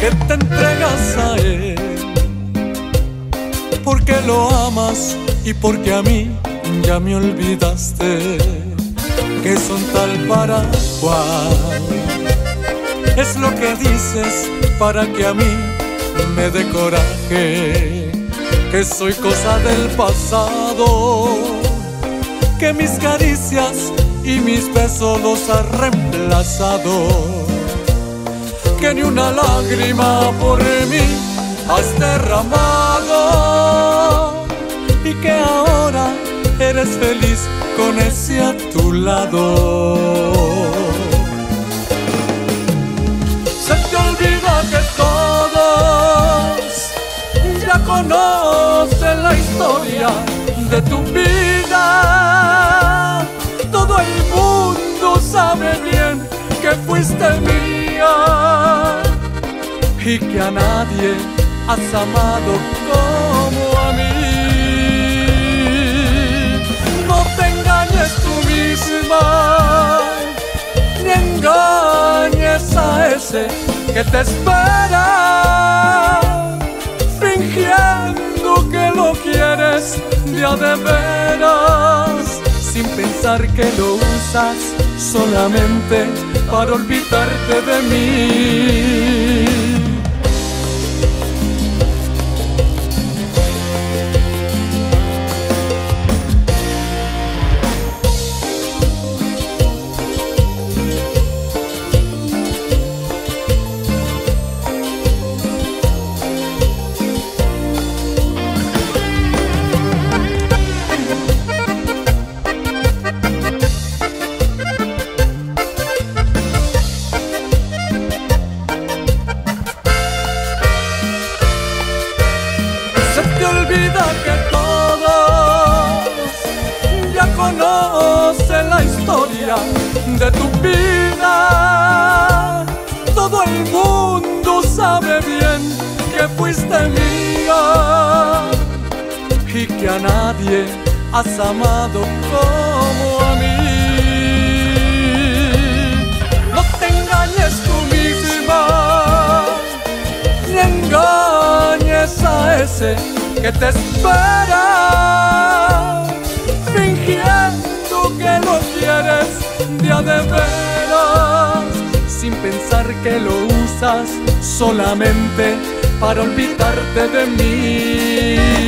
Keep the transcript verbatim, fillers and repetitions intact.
que te entregas a él, porque lo amas y porque a mí ya me olvidaste, que son tal para cual. Es lo que dices para que a mí me dé coraje, que soy cosa del pasado, que mis caricias y mis besos los ha reemplazado, que ni una lágrima por mí has derramado, y que ahora eres feliz con ese a tu lado. Se te olvida que todos ya conocen la historia de tu vida. Todo el mundo sabe bien que fuiste mía y que a nadie has amado como a mí. No te engañes tú misma, ni engañes a ese que te espera, fingiendo que lo quieres de a de veras, sin pensar que lo usas solamente para olvidarte de mí. Se te olvida que todos ya conocen la historia de tu vida. Todo el mundo sabe bien que fuiste mía y que a nadie has amado como a mí. No te engañes tú misma, ni engañes a ese que te espera, fingiendo que lo quieres de a de veras, sin pensar que lo usas solamente para olvidarte de mí.